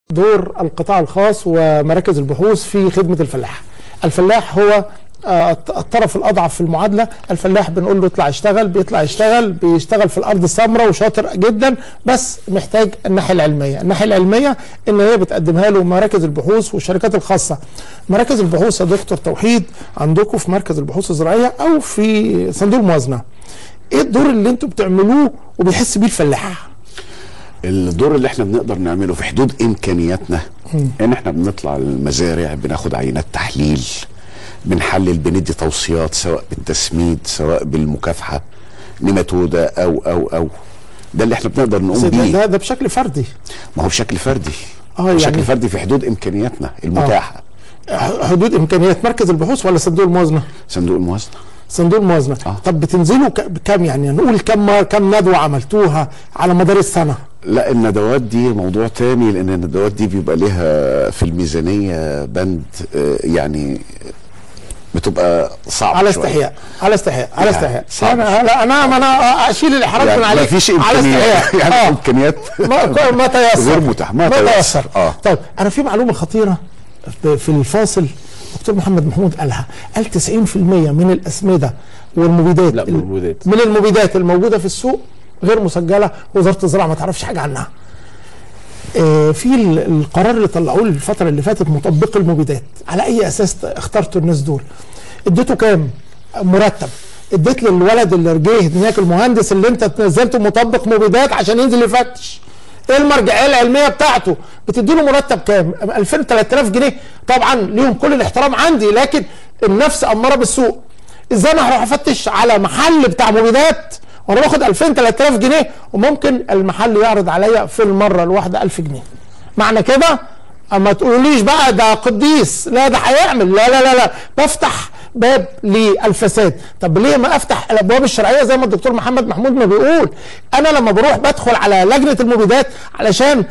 دور القطاع الخاص ومراكز البحوث في خدمة الفلاح. الفلاح هو الطرف الأضعف في المعادلة. الفلاح بنقول له اطلع اشتغل، بيطلع يشتغل، بيشتغل في الأرض السمراء وشاطر جدا، بس محتاج الناحية العلمية. الناحية العلمية إن هي بتقدمها له مراكز البحوث والشركات الخاصة. مراكز البحوث يا دكتور توحيد عندكم في مركز البحوث الزراعية أو في صندوق الموازنة، إيه الدور اللي أنتوا بتعملوه وبيحس بيه الفلاح؟ الدور اللي احنا بنقدر نعمله في حدود امكانياتنا ان احنا بنطلع المزارع، بناخد عينات تحليل، بنحلل، بندي توصيات سواء بالتسميد سواء بالمكافحه نيماتودا او ده اللي احنا بنقدر نقوم بيه. ده بشكل فردي. ما هو بشكل فردي. بشكل يعني فردي في حدود امكانياتنا المتاحه. حدود امكانيات مركز البحوث ولا صندوق الموازنه؟ صندوق الموازنه. صندوق الموازنه. طب بتنزلوا كم، يعني نقول كم ندوه عملتوها على مدار السنه؟ لا، الندوات دي موضوع تاني، لان الندوات دي بيبقى ليها في الميزانيه بند يعني بتبقى صعبه على استحياء على استحياء على استحياء. انا اشيل الاحراج يعني من عليك. مفيش على استحياء يعني امكانيات ما تيسر، غير متاح، ما تيسر. طيب انا في معلومه خطيره في الفاصل دكتور محمد محمود قالها، قال 90% من الاسمده والمبيدات، لا من المبيدات الموجوده في السوق غير مسجله، وزاره الزراعه ما تعرفش حاجه عنها. في القرار اللي طلعوه الفتره اللي فاتت مطبق المبيدات، على اي اساس اخترتوا الناس دول؟ اديته كام مرتب؟ اديت للولد اللي رجيه هناك المهندس اللي انت نزلته مطبق مبيدات عشان ينزل يفتش، ايه المرجعيه العلميه بتاعته؟ بتدي له مرتب كام؟ 2000 3000 جنيه. طبعا ليهم كل الاحترام عندي، لكن النفس اماره بالسوق. ازاي انا هروح افتش على محل بتاع مبيدات وانا باخد 2000 3000 جنيه وممكن المحل يعرض عليا في المره الواحده 1000 جنيه؟ معنى كده اما تقوليش بقى ده قديس، لا ده هيعمل، لا لا لا لا، بفتح باب للفساد. طب ليه ما افتح الابواب الشرعيه زي ما الدكتور محمد محمود ما بيقول؟ انا لما بروح بدخل على لجنه المبيدات علشان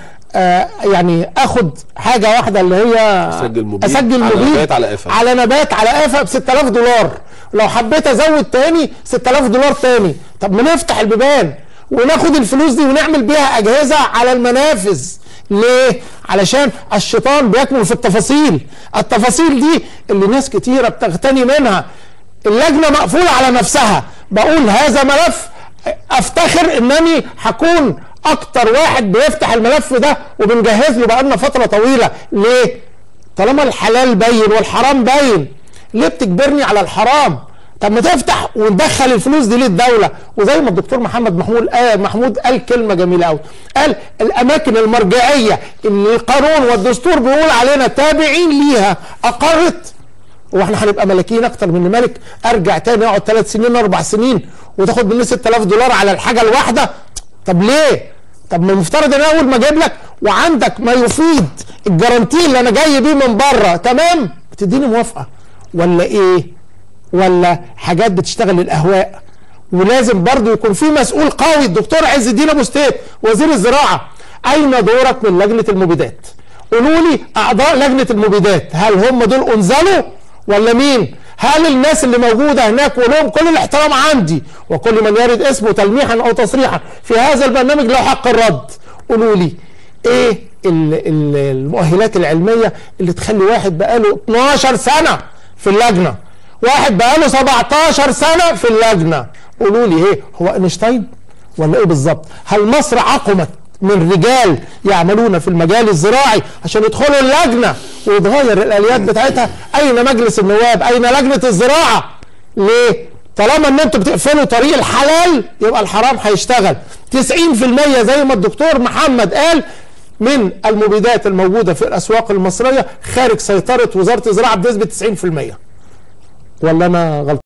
يعني اخد حاجه واحده اللي هي اسجل مبيد على نبات على آفة ب 6000 دولار، لو حبيت ازود تاني 6000 دولار تاني. طب ما نفتح البيبان وناخد الفلوس دي ونعمل بيها اجهزه على المنافذ. ليه؟ علشان الشيطان بيكمن في التفاصيل. التفاصيل دي اللي ناس كتيره بتغتني منها. اللجنه مقفوله على نفسها. بقول هذا ملف افتخر انني هكون اكتر واحد بيفتح الملف ده وبنجهز له بقالنا فتره طويله. ليه؟ طالما الحلال باين والحرام باين، ليه بتجبرني على الحرام؟ طب ما تفتح وندخل الفلوس دي للدوله. وزي ما الدكتور محمد محمود قال كلمه جميله قوي، قال الاماكن المرجعيه اللي القانون والدستور بيقول علينا تابعين ليها اقرت، واحنا هنبقى ملاكين اكتر من ملك؟ ارجع تاني اقعد 3 سنين 4 سنين وتاخد مني 6000 دولار على الحاجه الواحده؟ طب ليه؟ طب ما المفترض ان اول ما اجيب لك وعندك ما يفيد الجرانتي اللي انا جاي بيه من بره، تمام، بتديني موافقه ولا ايه؟ ولا حاجات بتشتغل للاهواء؟ ولازم برضو يكون في مسؤول قوي. الدكتور عز الدين ابو ستيت وزير الزراعه، اين دورك من لجنه المبيدات؟ قولوا لي اعضاء لجنه المبيدات هل هم دول انزلوا ولا مين؟ هل الناس اللي موجوده هناك ولهم كل الاحترام عندي وكل من يرد اسمه تلميحا او تصريحا في هذا البرنامج له حق الرد؟ قولوا لي ايه المؤهلات العلميه اللي تخلي واحد بقاله 12 سنه في اللجنه، واحد بقاله 17 سنه في اللجنه، قولوا لي ايه؟ هو اينشتاين ولا ايه بالظبط؟ هل مصر عقمت من رجال يعملون في المجال الزراعي عشان يدخلوا اللجنه ويتغير الاليات بتاعتها؟ اين مجلس النواب؟ اين لجنه الزراعه؟ ليه؟ طالما ان انتوا بتقفلوا طريق الحلال يبقى الحرام هيشتغل. 90% زي ما الدكتور محمد قال من المبيدات الموجوده في الاسواق المصريه خارج سيطره وزاره الزراعه بنسبه 90%. ولا انا غلطان؟